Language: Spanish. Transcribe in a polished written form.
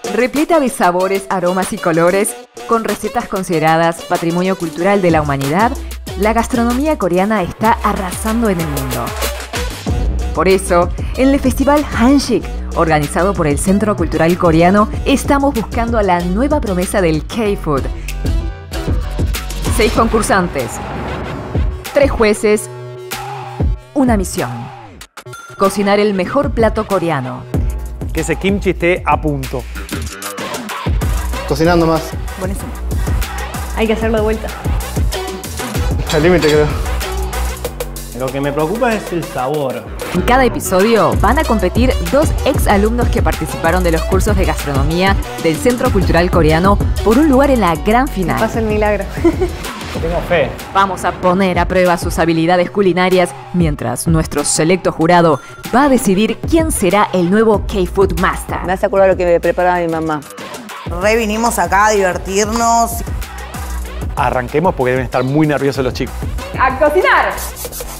Repleta de sabores, aromas y colores, con recetas consideradas Patrimonio Cultural de la Humanidad, la gastronomía coreana está arrasando en el mundo. Por eso, en el festival Hanshik, organizado por el Centro Cultural Coreano, estamos buscando a la nueva promesa del K-Food. 6 concursantes, 3 jueces, una misión: cocinar el mejor plato coreano. Que ese kimchi esté a punto. Cocinando más. Buenísimo. Hay que hacerlo de vuelta. Al límite, creo. Lo que me preocupa es el sabor. En cada episodio van a competir 2 ex-alumnos que participaron de los cursos de gastronomía del Centro Cultural Coreano por un lugar en la gran final. Pasa el milagro. Tengo fe. Vamos a poner a prueba sus habilidades culinarias mientras nuestro selecto jurado va a decidir quién será el nuevo K-Food Master. Me hace acordar lo que me preparaba mi mamá. Vinimos acá a divertirnos. Arranquemos porque deben estar muy nerviosos los chicos. ¡A cocinar!